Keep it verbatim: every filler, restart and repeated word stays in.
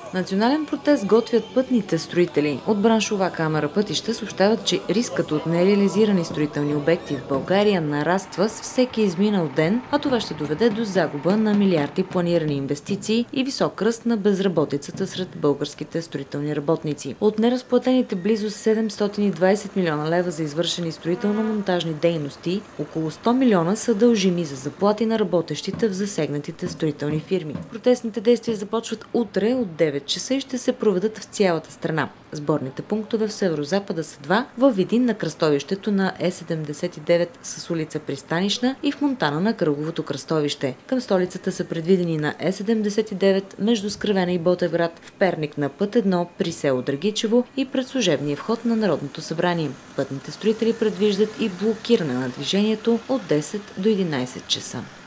Национален протест готвят пътните строители. От браншова камера пътища съобщават, че рискът от нереализирани строителни обекти в България нараства с всеки изминал ден, а това ще доведе до загуба на милиарди планирани инвестиции и висок ръст на безработицата сред българските строителни работници. От неразплатените близо седемстотин и двадесет милиона лева за извършени строително-монтажни дейности, около сто милиона са дължими за заплати на работещите в засегнатите строителни фирми. Протестните действия започват утре от девет часа и ще се проведат в цялата страна. Сборните пунктове в северозапада са два, във Видин на кръстовището на Е седемдесет и девет с улица Пристанищна и в Монтана на Кръговото кръстовище. Към столицата са предвидени на Е седемдесет и девет между Скравена и Ботевград, в Перник на път едно при село Драгичево и пред служебния вход на Народното събрание. Пътните строители предвиждат и блокиране на движението от десет до единадесет часа.